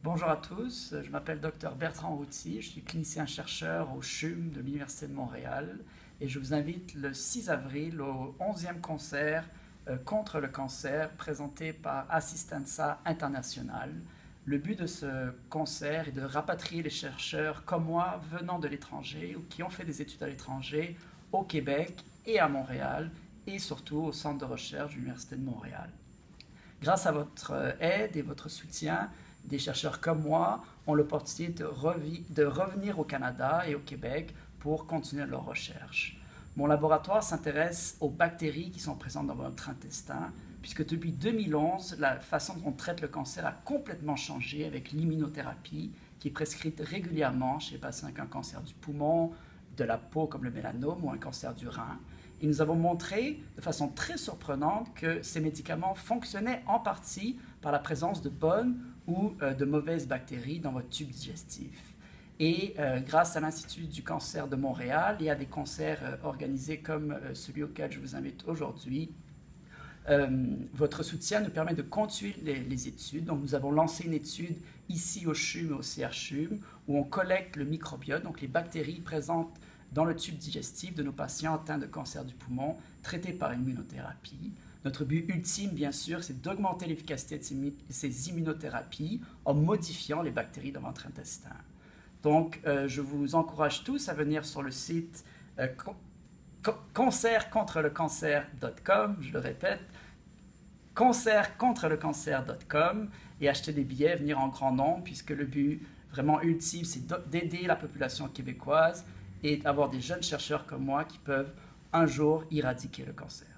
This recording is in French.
Bonjour à tous, je m'appelle Dr Bertrand Routy, je suis clinicien-chercheur au CHUM de l'Université de Montréal et je vous invite le 6 avril au 11e concert contre le cancer présenté par Assistanza International. Le but de ce concert est de rapatrier les chercheurs comme moi venant de l'étranger ou qui ont fait des études à l'étranger au Québec et à Montréal et surtout au centre de recherche de l'Université de Montréal. Grâce à votre aide et votre soutien, des chercheurs comme moi ont l'opportunité de revenir au Canada et au Québec pour continuer leurs recherches. Mon laboratoire s'intéresse aux bactéries qui sont présentes dans votre intestin, puisque depuis 2011, la façon dont on traite le cancer a complètement changé avec l'immunothérapie qui est prescrite régulièrement chez les patients avec un cancer du poumon, de la peau comme le mélanome ou un cancer du rein. Et nous avons montré de façon très surprenante que ces médicaments fonctionnaient en partie par la présence de bonnes ou de mauvaises bactéries dans votre tube digestif. Et grâce à l'Institut du cancer de Montréal et à des concerts organisés comme celui auquel je vous invite aujourd'hui, votre soutien nous permet de continuer les études. Donc nous avons lancé une étude ici au CHUM et au CHUM où on collecte le microbiote, donc les bactéries présentes dans le tube digestif de nos patients atteints de cancer du poumon traités par immunothérapie. Notre but ultime, bien sûr, c'est d'augmenter l'efficacité de ces immunothérapies en modifiant les bactéries dans votre intestin. Donc, je vous encourage tous à venir sur le site concertcontreLecancer.com, je le répète, concertcontreLecancer.com et acheter des billets, venir en grand nombre, puisque le but vraiment ultime, c'est d'aider la population québécoise et d'avoir des jeunes chercheurs comme moi qui peuvent un jour éradiquer le cancer.